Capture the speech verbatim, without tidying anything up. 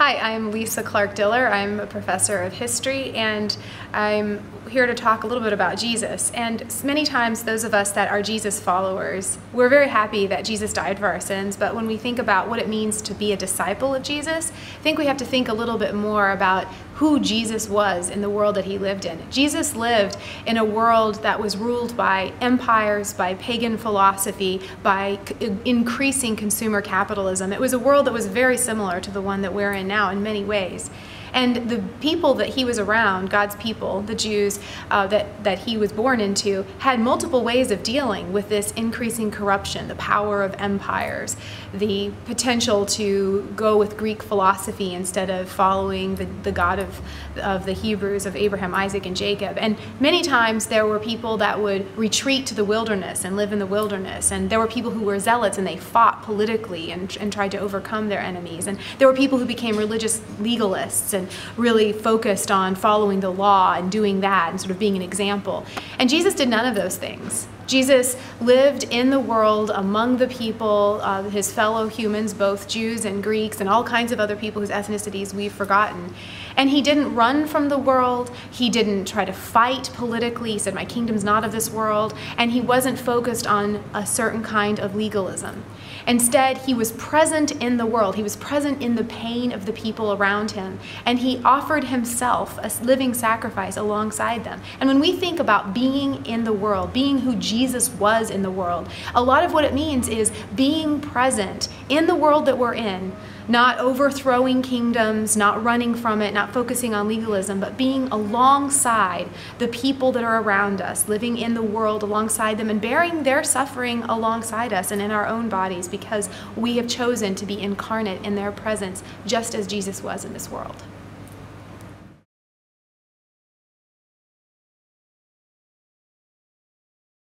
Hi, I'm Lisa Clark Diller. I'm a professor of history, and I'm here to talk a little bit about Jesus. And many times those of us that are Jesus followers, we're very happy that Jesus died for our sins, but when we think about what it means to be a disciple of Jesus, I think we have to think a little bit more about who Jesus was in the world that he lived in. Jesus lived in a world that was ruled by empires, by pagan philosophy, by increasing consumer capitalism. It was a world that was very similar to the one that we're in now in many ways. And the people that he was around, God's people, the Jews uh, that, that he was born into, had multiple ways of dealing with this increasing corruption, the power of empires, the potential to go with Greek philosophy instead of following the, the God of, of the Hebrews, of Abraham, Isaac, and Jacob. And many times there were people that would retreat to the wilderness and live in the wilderness. And there were people who were zealots and they fought politically and, and tried to overcome their enemies. And there were people who became religious legalists and really focused on following the law and doing that and sort of being an example. And Jesus did none of those things. Jesus lived in the world among the people, uh, his fellow humans, both Jews and Greeks and all kinds of other people whose ethnicities we've forgotten. And he didn't run from the world. He didn't try to fight politically. He said, my kingdom's not of this world. And he wasn't focused on a certain kind of legalism. Instead, he was present in the world. He was present in the pain of the people around him. And he offered himself a living sacrifice alongside them. And when we think about being in the world, being who Jesus was in the world, a lot of what it means is being present in the world that we're in, not overthrowing kingdoms, not running from it, not focusing on legalism, but being alongside the people that are around us, living in the world alongside them and bearing their suffering alongside us and in our own bodies because we have chosen to be incarnate in their presence just as Jesus was in this world.